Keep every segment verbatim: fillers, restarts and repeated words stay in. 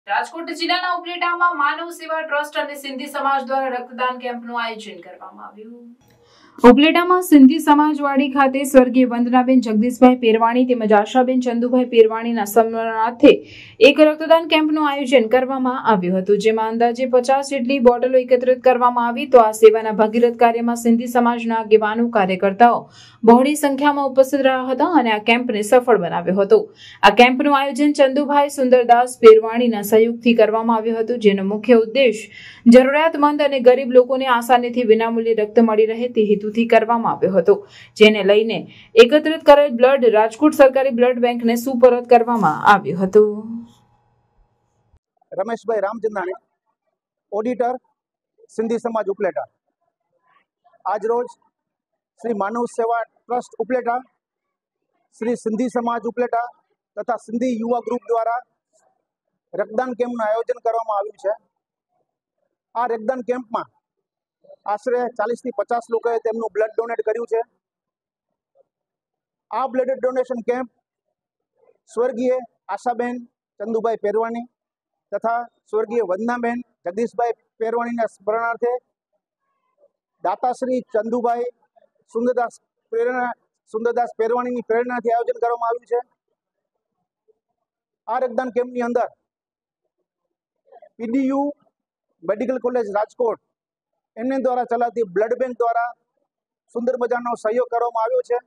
રાજકોટ જિલ્લાના ઉપલેટામાં માનવ સેવા ટ્રસ્ટ અને સિંધી સમાજ દ્વારા રક્તદાન કેમ્પનું આયોજન કરવામાં આવ્યું। ઉપલેટામાં સિંધી સમાજવાડી ખાતે સ્વર્ગીય વંદનાબેન જગદીશભાઈ પેરવાણી તેમજ આશાબેન ચંદુભાઈ પેરવાણીના સ્મરણાર્થે એક રક્તદાન કેમ્પનું આયોજન કરવામાં આવ્યું હતું, જેમાં અંદાજે પચાસ જેટલી બોટલો એકત્રિત કરવામાં આવી। તો આ સેવાના ભગીરથ કાર્યમાં સિંધી સમાજના આગેવાનો કાર્યકર્તાઓ બહોળી સંખ્યામાં ઉપસ્થિત રહ્યા હતા અને આ કેમ્પને સફળ બનાવ્યો હતો। આ કેમ્પનું આયોજન ચંદુભાઈ સુંદરદાસ પેરવાણીના સહયોગથી કરવામાં આવ્યું હતું, જેનો મુખ્ય ઉદ્દેશ જરૂરિયાતમંદ અને ગરીબ લોકોને આસાનીથી વિનામૂલ્યે રક્ત મળી રહે તે હેતુથી કરવામાં આવ્યો હતો, જેને લઈને એકત્રિત કરેલ બ્લડ રાજકોટ સરકારી બ્લડ બેંકને સુપરત કરવામાં આવ્યું હતું। રમેશભાઈ રામચંદાણી, ઓડિટર, સિંધી સમાજ ઉપલેટા। આજ રોજ શ્રી માનવ સેવા ટ્રસ્ટ ઉપલેટા, શ્રી સિંધી સમાજ ઉપલેટા તથા સિંધી યુવા ગ્રુપ દ્વારા રક્તદાન કેમ્પનું આયોજન કરવામાં આવ્યું છે। આ રક્તદાન કેમ્પમાં આશરે ચાલીસ થી પચાસ લોકોએ તેમનું બ્લડ ડોનેટ કર્યું છે। આ બ્લડ ડોનેશન કેમ્પ સ્વર્ગીય આશાબેન ચંદુભાઈ પેરવાણી તથા સ્વર્ગીય વંદનાબેન જગદીશભાઈ પેરવાણીના સ્મરણાર્થે દાતાશ્રી ચંદુભાઈ સુંદરદાસ પ્રેરણા સુંદરદાસ પેરવાણીની પ્રેરણાથી આયોજન કરવામાં આવ્યું છે। આ રક્તદાન કેમ્પની અંદર પીડીયુ મેડિકલ કોલેજ રાજકોટ એમને દ્વારા ચલાવતી બ્લડ બેંક દ્વારા સુંદર મજાનો સહયોગ કરવામાં આવ્યો છે।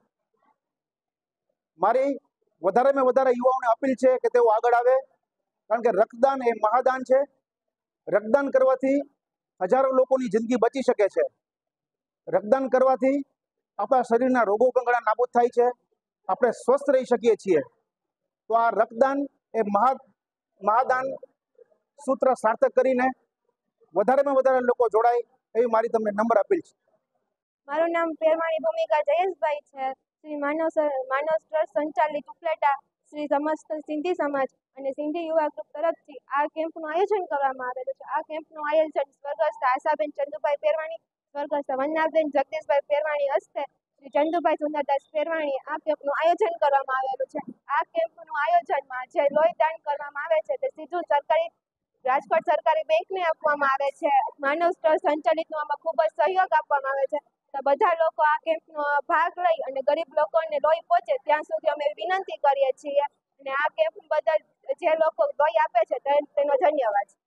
મારી વધારેમાં વધારે યુવાઓને અપીલ છે કે તેઓ આગળ આવે, કારણ કે રક્તદાન એ મહાદાન છે। રક્તદાન કરવાથી હજારો લોકોની જિંદગી બચી શકે છે। રક્તદાન કરવાથી આપણા શરીરના રોગો પણ ઘણા નાબૂદ થાય છે, આપણે સ્વસ્થ રહી શકીએ છીએ। તો આ રક્તદાન એ મહા મહાદાન સૂત્ર સાર્થક કરીને વધારેમાં વધારે લોકો જોડાય એવી મારી તમને નમ્ર અપીલ છે। મારું નામ પેરવાણી ભૂમિકા જયેશભાઈ છે। શ્રી માનવ માનવ ટ્રસ્ટ સંચાલિત ઉપલેટા શ્રી સમસ્ત સિંધી સમાજ અને સિંધી યુવા ગ્રુપ તરફથી આ કેમ્પનું આયોજન કરવામાં આવેલું છે। આ કેમ્પનું આયોજન સ્વર્ગસ્થ આશાબેન ચંદુભાઈ પેરવાણી, સ્વર્ગસ્થ વંદનાબેન જગદીશભાઈ પેરવાણી હસ્તે શ્રી ચંદુભાઈ સુંદરદાસ પેરવાણી આ કેમ્પનું આયોજન કરવામાં આવેલું છે। આ કેમ્પનું આયોજનમાં જે લોહી દાન કરવામાં આવે છે તે સીધું સરકારી રાજકોટ સરકારી બેંકને આપવામાં આવે છે। માનવ ટ્રસ્ટ સંચાલિતનો આમાં ખૂબ જ સહયોગ આપવામાં આવે છે। તો બધા લોકો આ કેમ્પનો ભાગ લઈ અને ગરીબ લોકોને લોહી પહોંચે ત્યાં સુધી અમે વિનંતી કરીએ છીએ, અને આ કેમ્પ બદલ જે લોકો લોહી આપે છે તેનો ધન્યવાદ।